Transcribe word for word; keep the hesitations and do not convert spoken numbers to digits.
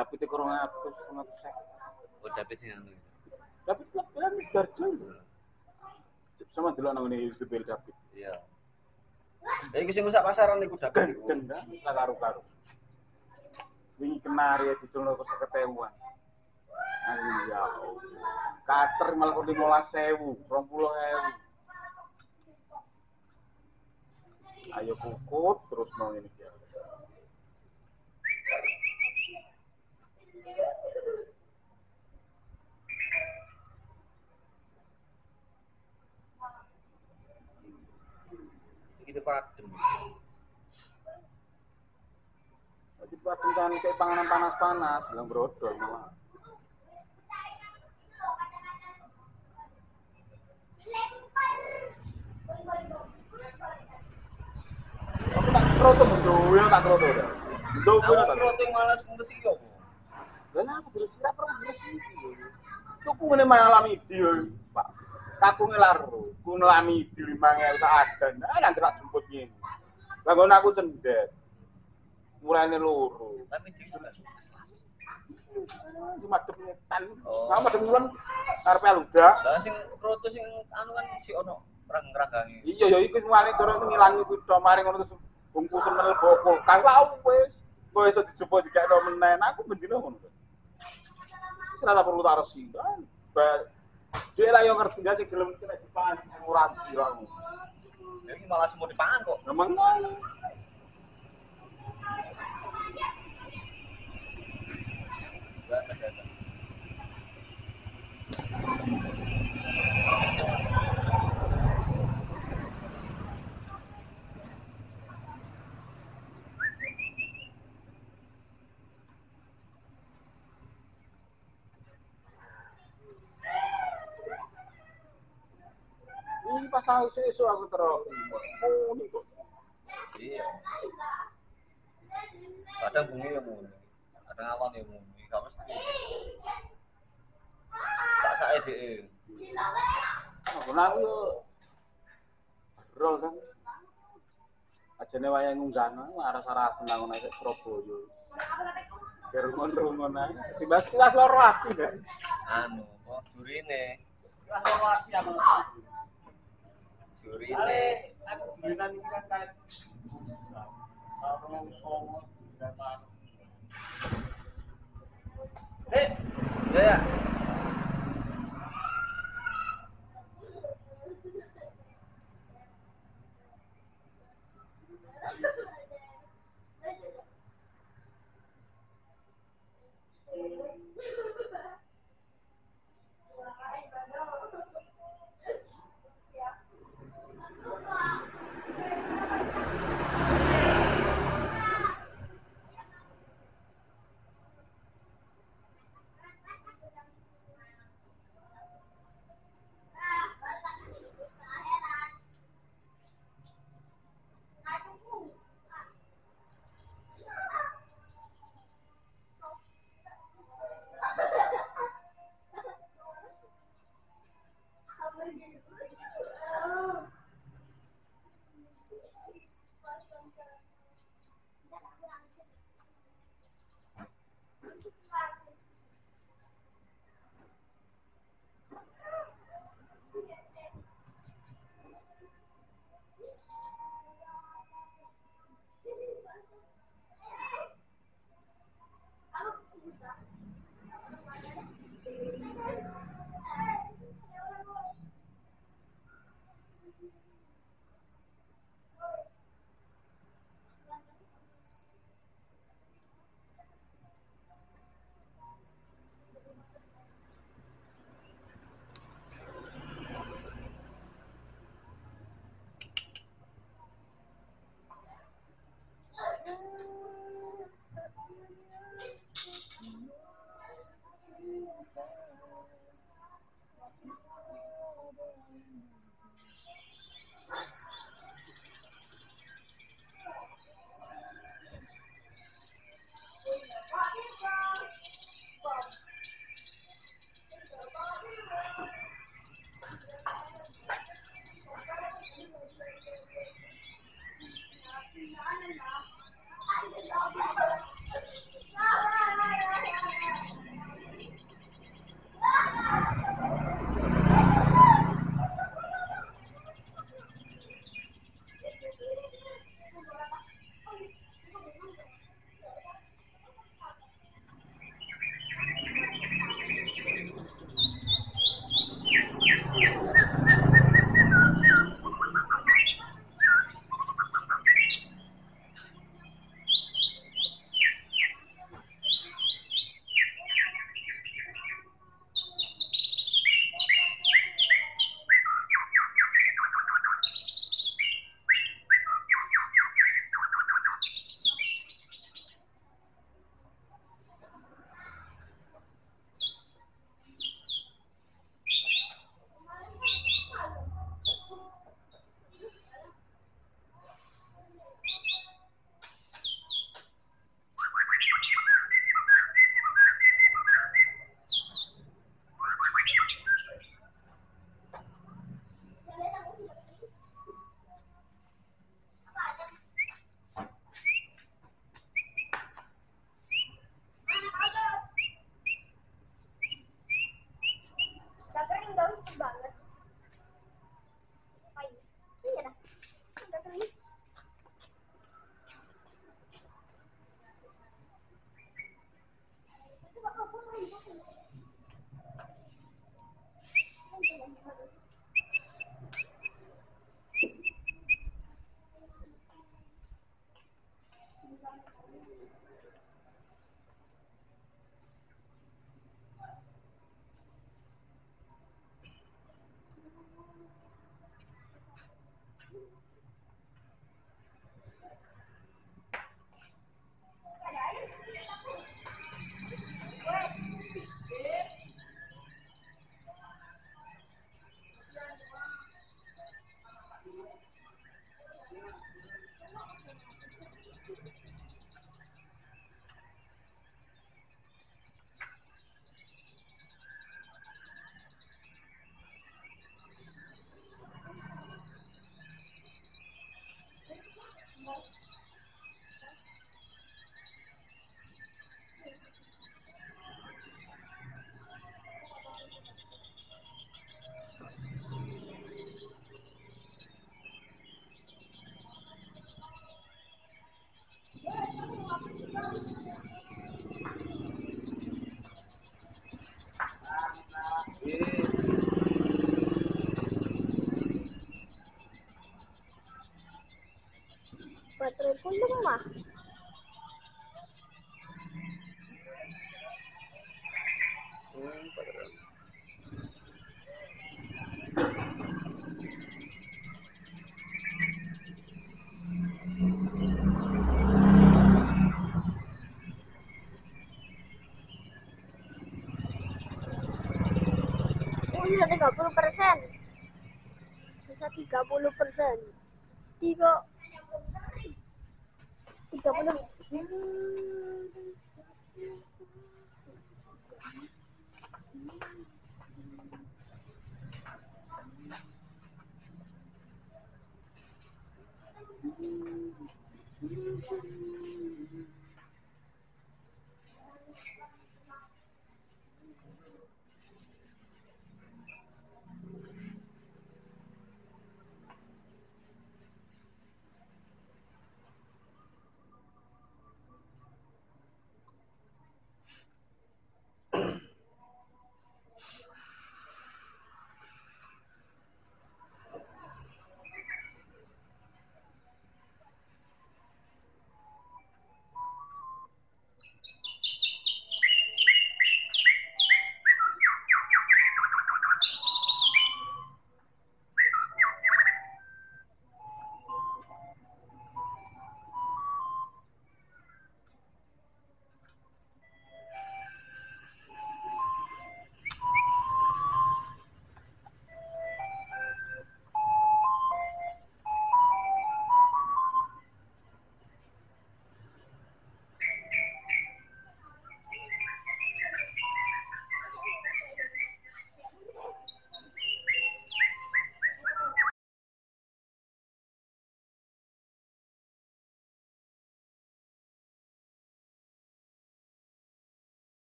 Dapat itu kurang atus, kurang atus sek. Oh, David sing anu. Dapat kan wis darjo. Sama dulu nang ngene Isabel David. Iya. Ya iki sing rusak pasaran niku David niku. Gendang lah karo-karo. Wingi kenari ya diculno kok seketewan. Aduh ya Allah. Kacer malah kok lima belas ribu, dua puluh ribu. Ayo kukut terus mau ini ya. Iki padem. Jadi padem kan kayak panganan panas-panas, bilang brodol malah. Aku tak kroto bentuk, ya tak kroto dah. Bentuk pun tak kroto malas ngurus iki opo? Lah aku terus ora pernah ngurus iki. Tuku ngene malam iki yo, Pak. Kakunge laro, ku ngelami di lima ribu tak ada. Nah, nang tak jemput ngene. Lah ngono aku cendet. Mulane loro. Tapi di juga. Cuma madhep ngetan. Nah, madhep ngulon karepe aluda. Lah sing kroto sing anu kan si ono rang-ranggange. Iya ya iku mulane cara ngilangi kuwi do mari ngono terus bungkusen mlebu kulkas lah wis. Kok iso dicoba dikekno menen. Aku bendino ngono. Wis ora perlu tak resi. Dia lah yang ngerti gak sih gelem kena dipangan murah dirang. Jadi malah semua dipangan kok. Memang ngono. Enggak ada. Ini pas isu-isu aku terus muni kok. Iya. Kadang bunyi ya muni. Kadang awan ya muni. Gak mesti. Sak-sake dhewe. Aku nang yo rol kan. Ajane wayang ngunggahna aras-aras nang nek Surabaya. Gerungon-rungon ae. Tiba-tiba loro ati kan. Anu, kok jurine. Loro ati aku. Jurine. Aku jurinan iki kan kae. Orang songo datang. Eh, Ya ya. Kulung mah. Hmm, padahal. Oh, bisa tiga puluh persen. Bisa tiga puluh persen. Tiga. Tiga puluh.